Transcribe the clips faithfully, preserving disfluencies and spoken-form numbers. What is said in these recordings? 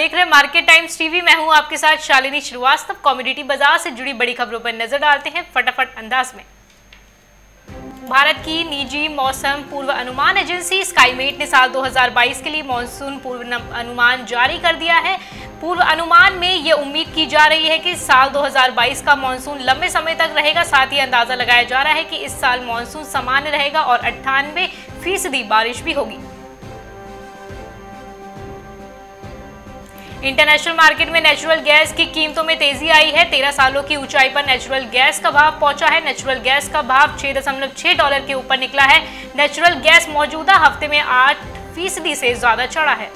देख रहे हैं मार्केट टाइम्स टीवी। मैं हूं आपके साथ शालिनी श्रीवास्तव। कमोडिटी बाजार से जुड़ी बड़ी खबरों पर नजर डालते हैं फटाफट अंदाज में। भारत की निजी मौसम पूर्व अनुमान एजेंसी स्काईमेट ने साल दो हज़ार बाईस के लिए मॉनसून पूर्व अनुमान जारी कर दिया है। पूर्व अनुमान में ये उम्मीद की जा रही है कि साल दो हज़ार बाईस का मॉनसून लंबे समय तक रहेगा। साथ ही अंदाजा लगाया जा रहा है कि इस साल मॉनसून सामान्य रहेगा और अट्ठानवे फीसदी बारिश भी होगी। इंटरनेशनल मार्केट में नेचुरल गैस की कीमतों में तेजी आई है। तेरह सालों की ऊंचाई पर नेचुरल गैस का भाव पहुंचा है। नेचुरल गैस का भाव छह दशमलव छह डॉलर के ऊपर निकला है। नेचुरल गैस मौजूदा हफ्ते में आठ फीसदी से ज्यादा चढ़ा है।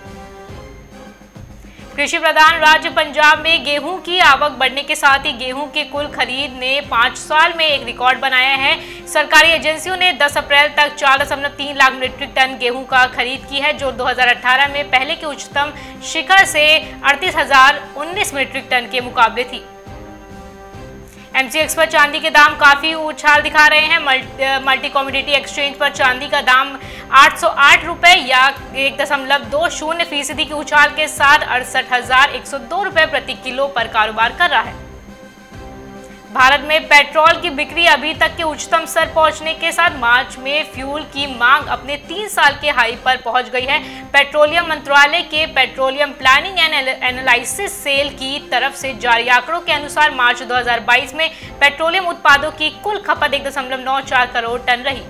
कृषि प्रधान राज्य पंजाब में गेहूं की आवक बढ़ने के साथ ही गेहूं की कुल खरीद ने पाँच साल में एक रिकॉर्ड बनाया है। सरकारी एजेंसियों ने दस अप्रैल तक चार दशमलव तीन लाख मीट्रिक टन गेहूं का खरीद की है, जो दो हज़ार अठारह में पहले के उच्चतम शिखर से अड़तीस हजार उन्नीस मीट्रिक टन के मुकाबले थी। एमसीएक्स पर चांदी के दाम काफी उछाल दिखा रहे हैं। मल्टी, मल्टी कमोडिटी एक्सचेंज पर चांदी का दाम आठ सौ आठ रुपए या एक दशमलव दो शून्य फीसदी की उछाल के साथ अड़सठ हजार एक सौ दो रुपए प्रति किलो पर कारोबार कर रहा है। भारत में पेट्रोल की बिक्री अभी तक के उच्चतम स्तर पहुंचने के साथ मार्च में फ्यूल की मांग अपने तीन साल के हाई पर पहुंच गई है। पेट्रोलियम मंत्रालय के petroleum planning and analysis cell की तरफ से जारी आंकड़ों के अनुसार मार्च दो हज़ार बाईस में पेट्रोलियम उत्पादों की कुल खपत एक दशमलव नौ चार करोड़ टन रही।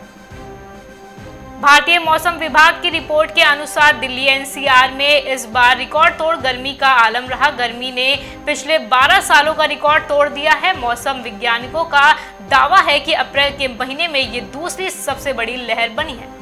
भारतीय मौसम विभाग की रिपोर्ट के अनुसार दिल्ली एनसीआर में इस बार रिकॉर्ड तोड़ गर्मी का आलम रहा। गर्मी ने पिछले बारह सालों का रिकॉर्ड तोड़ दिया है। मौसम वैज्ञानिकों का दावा है कि अप्रैल के महीने में ये दूसरी सबसे बड़ी लहर बनी है।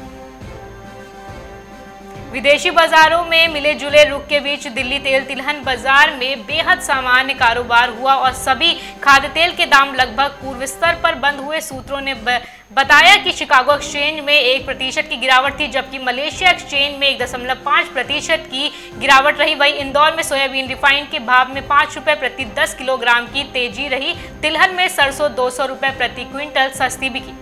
विदेशी बाजारों में मिले जुले रुख के बीच दिल्ली तेल तिलहन बाजार में बेहद सामान्य कारोबार हुआ और सभी खाद्य तेल के दाम लगभग पूर्व स्तर पर बंद हुए। सूत्रों ने बताया कि शिकागो एक्सचेंज में एक प्रतिशत की गिरावट थी, जबकि मलेशिया एक्सचेंज में एक दशमलव पाँच प्रतिशत की गिरावट रही। वहीं इंदौर में सोयाबीन रिफाइंड के भाव में पाँच रुपए प्रति दस किलोग्राम की तेजी रही। तिलहन में सरसों दो सौ रुपए प्रति क्विंटल सस्ती बिकी।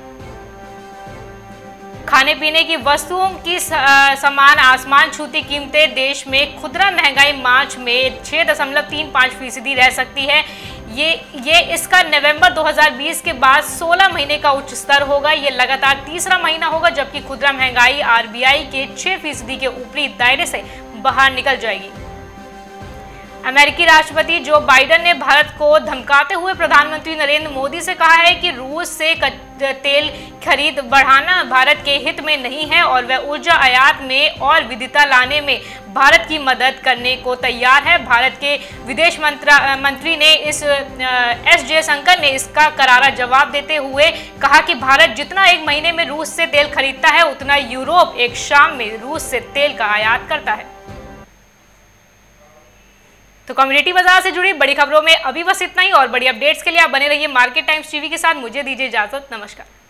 खाने पीने की वस्तुओं की समान आसमान छूती कीमतें देश में खुदरा महंगाई मार्च में छह दशमलव तीन पाँच फीसदी रह सकती है। ये ये इसका नवंबर दो हज़ार बीस के बाद सोलह महीने का उच्च स्तर होगा। ये लगातार तीसरा महीना होगा जबकि खुदरा महंगाई आरबीआई के छह फीसदी के ऊपरी दायरे से बाहर निकल जाएगी। अमेरिकी राष्ट्रपति जो बाइडेन ने भारत को धमकाते हुए प्रधानमंत्री नरेंद्र मोदी से कहा है कि रूस से तेल खरीद बढ़ाना भारत के हित में नहीं है और वह ऊर्जा आयात में और विविधता लाने में भारत की मदद करने को तैयार है। भारत के विदेश मंत्री ने इस एस जयशंकर ने इसका करारा जवाब देते हुए कहा कि भारत जितना एक महीने में रूस से तेल खरीदता है उतना यूरोप एक शाम में रूस से तेल का आयात करता है। तो कम्युनिटी बाजार से जुड़ी बड़ी खबरों में अभी बस इतना ही और बड़ी अपडेट्स के लिए आप बने रहिए मार्केट टाइम्स टीवी के साथ। मुझे दीजिए इजाजत। नमस्कार।